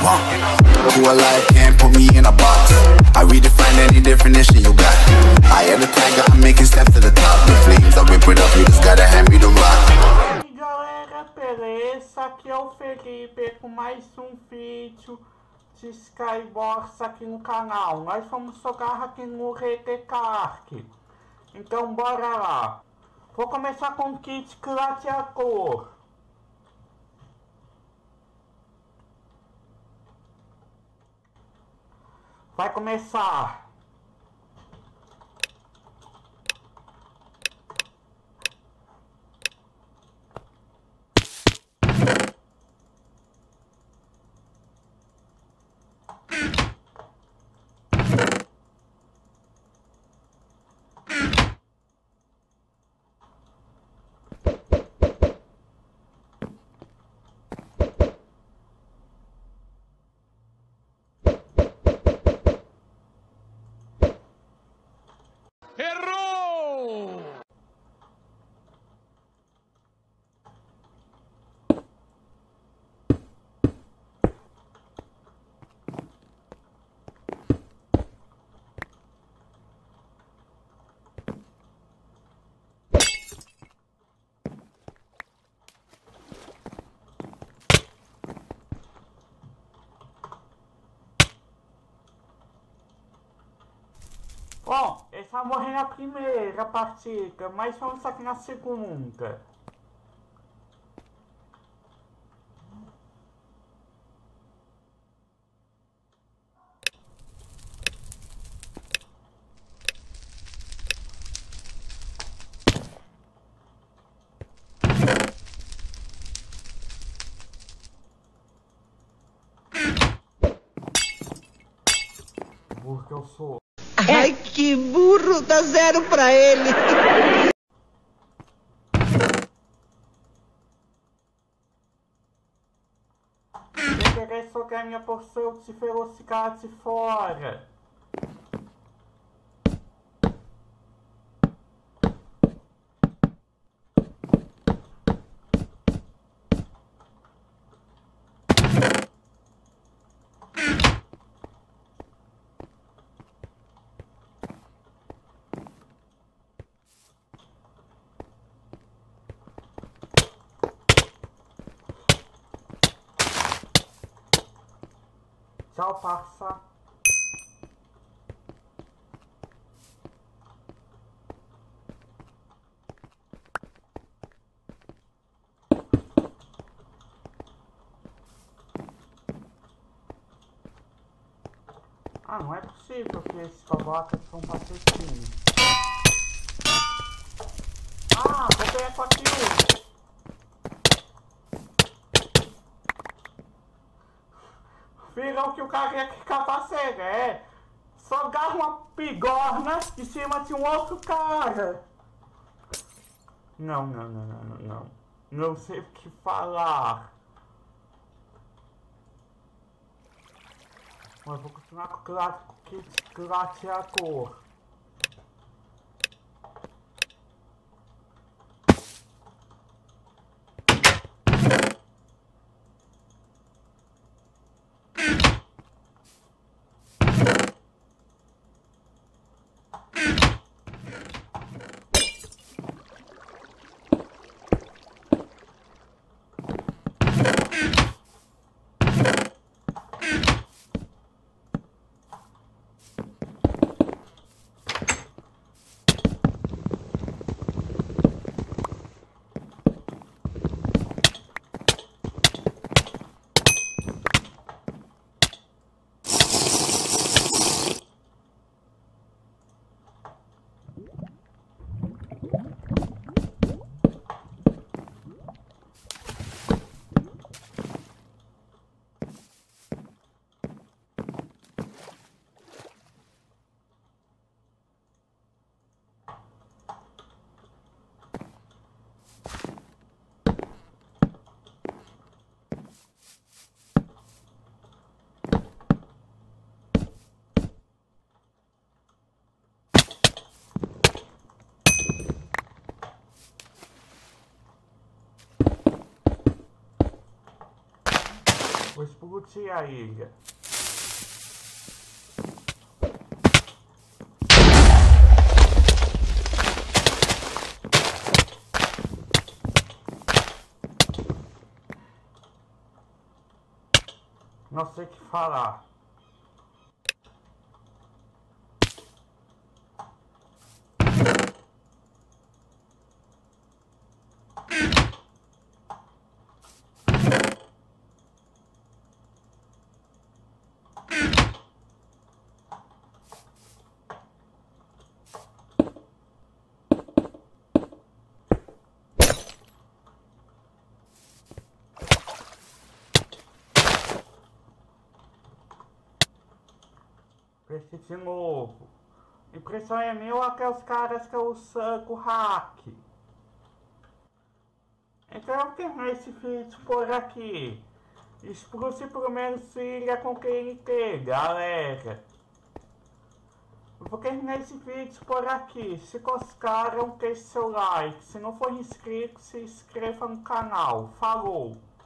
want. Who alive can't put me in a box. I redefine any definition you got. I am the tiger, I'm making steps to the top. The flames, I whip it up, you just gotta hand me the rock. E aí galera, beleza? Aqui é o Felipe com mais um vídeo de Skywars aqui no canal. Nós vamos jogar aqui no RTK. Então bora lá. Vou começar com o kit gladiador. Vai começar. Errou! Bom, ele vai morrer na primeira partida, mas vamos aqui na segunda. Porque eu sou. Ai, que burro! Dá 0 pra ele! Deverei jogar minha porção de velocidade fora. Tchau, parça. Ah, não é possível que esses babacas são patrocínios. Ah, vou ganhar com aquilo. Viram que o cara é capaceiro, é? Só agarra uma bigorna em cima de um outro cara. Não. Não sei o que falar. Mas vou continuar com o kit gladiador. explodir a ilha. Não sei o que falar. Preste de novo. Impressão é minha ou aqueles caras que eu saco hack? Então eu terminei esse vídeo por aqui. Expulse pelo menos ilha com QNT, galera. Eu vou terminar esse vídeo por aqui. Se gostaram, deixe seu like. Se não for inscrito, se inscreva no canal. Falou!